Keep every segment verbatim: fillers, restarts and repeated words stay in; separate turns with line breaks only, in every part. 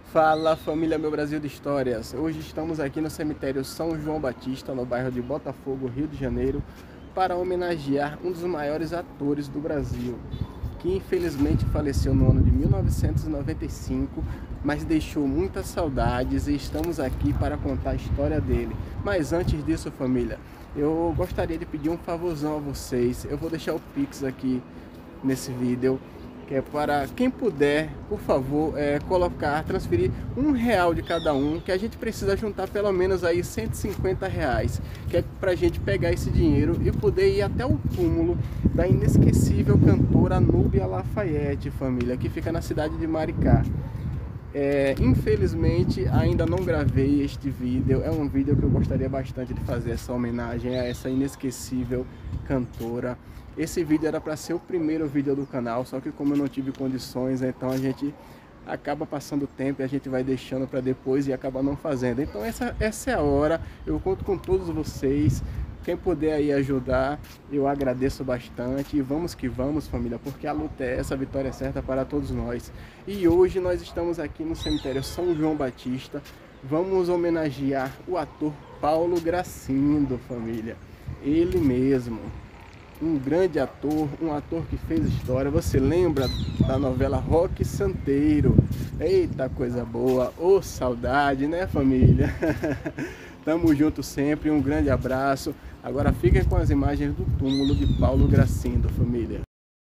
Fala família Meu Brasil de Histórias, hoje estamos aqui no cemitério São João Batista, no bairro de Botafogo, Rio de Janeiro, para homenagear um dos maiores atores do Brasil, que infelizmente faleceu no ano de mil novecentos e noventa e cinco, mas deixou muitas saudades e estamos aqui para contar a história dele. Mas antes disso, família, eu gostaria de pedir um favorzão a vocês. Eu vou deixar o Pix aqui nesse vídeo, que é para quem puder, por favor, é, colocar, transferir um real de cada um, que a gente precisa juntar pelo menos aí cento e cinquenta reais, que é para a gente pegar esse dinheiro e poder ir até o túmulo da inesquecível cantora Núbia Lafayette, família, que fica na cidade de Maricá. É, infelizmente ainda não gravei este vídeo, é um vídeo que eu gostaria bastante de fazer essa homenagem a essa inesquecível cantora. Esse vídeo era para ser o primeiro vídeo do canal, só que como eu não tive condições, então a gente acaba passando o tempo e a gente vai deixando para depois e acaba não fazendo. Então essa, essa é a hora, eu conto com todos vocês. Quem puder aí ajudar, eu agradeço bastante. E vamos que vamos, família, porque a luta é essa, a vitória é certa para todos nós. E hoje nós estamos aqui no cemitério São João Batista. Vamos homenagear o ator Paulo Gracindo, família. Ele mesmo, um grande ator, um ator que fez história. Você lembra da novela Roque Santeiro? Eita, coisa boa, ô oh, saudade, né, família? Tamo junto sempre, um grande abraço. Agora fiquem com as imagens do túmulo de Paulo Gracindo, família.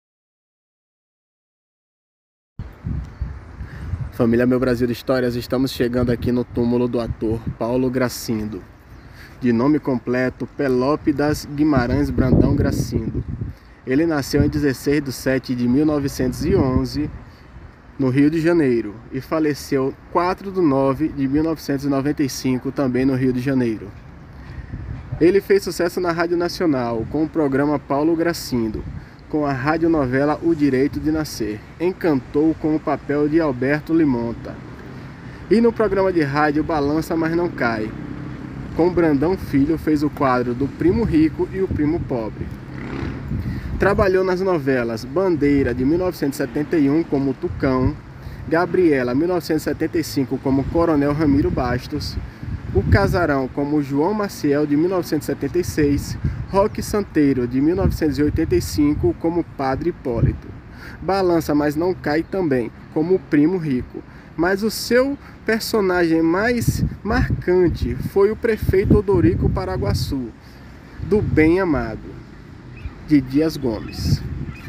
Família Meu Brasil de Histórias, estamos chegando aqui no túmulo do ator Paulo Gracindo. De nome completo, Pelópidas Guimarães Brandão Gracindo. Ele nasceu em dezesseis de setembro de mil novecentos e onze, no Rio de Janeiro, e faleceu quatro de nove de mil novecentos e noventa e cinco, também no Rio de Janeiro. Ele fez sucesso na Rádio Nacional, com o programa Paulo Gracindo, com a radionovela O Direito de Nascer. Encantou com o papel de Alberto Limonta. E no programa de rádio Balança Mas Não Cai, com Brandão Filho, fez o quadro do Primo Rico e o Primo Pobre. Trabalhou nas novelas Bandeira, de mil novecentos e setenta e um, como Tucão, Gabriela, mil novecentos e setenta e cinco, como Coronel Ramiro Bastos, O Casarão, como João Maciel, de mil novecentos e setenta e seis, Roque Santeiro, de mil novecentos e oitenta e cinco, como Padre Hipólito. Balança Mas Não Cai também, como o Primo Rico. Mas o seu personagem mais marcante foi o prefeito Odorico Paraguaçu, do Bem Amado, de Dias Gomes.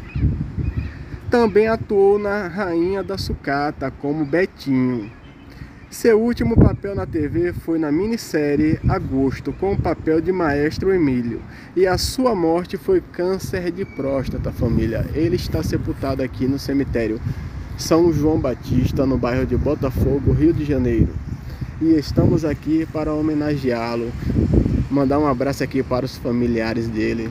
Também atuou na Rainha da Sucata, como Betinho. Seu último papel na T V foi na minissérie Agosto, com o papel de Maestro Emílio. E a sua morte foi câncer de próstata, família. Ele está sepultado aqui no cemitério São João Batista, no bairro de Botafogo, Rio de Janeiro. E estamos aqui para homenageá-lo, mandar um abraço aqui para os familiares dele.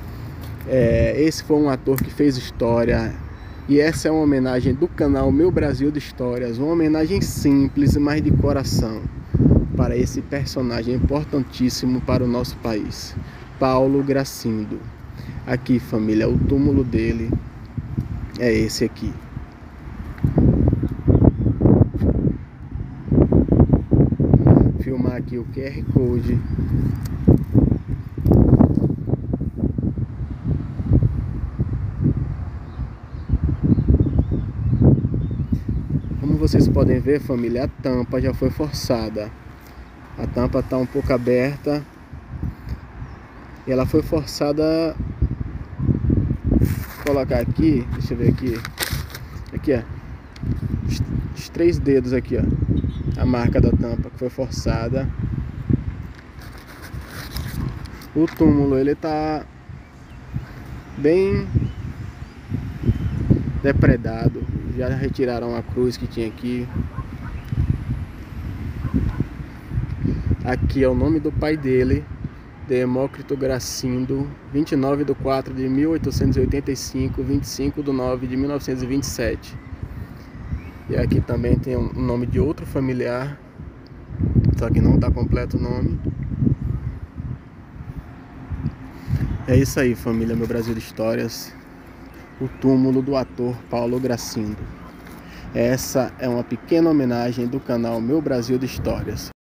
É, esse foi um ator que fez história, e essa é uma homenagem do canal Meu Brasil de Histórias, uma homenagem simples, mas de coração, para esse personagem importantíssimo para o nosso país, Paulo Gracindo. Aqui, família, o túmulo dele é esse aqui. Filmar aqui o Q R Code. Como vocês podem ver, família, a tampa já foi forçada. A tampa está um pouco aberta e ela foi forçada. Vou colocar aqui, deixa eu ver aqui. Aqui, ó. Os, os três dedos aqui, ó. A marca da tampa que foi forçada. O túmulo, ele tá bem depredado. Já retiraram a cruz que tinha aqui. Aqui é o nome do pai dele, Demócrito Gracindo, vinte e nove de quatro de mil oitocentos e oitenta e cinco, vinte e cinco de nove de mil novecentos e vinte e sete. E aqui também tem o nome de outro familiar, só que não está completo o nome. É isso aí, família Meu Brasil de Histórias. O túmulo do ator Paulo Gracindo. Essa é uma pequena homenagem do canal Meu Brasil de Histórias.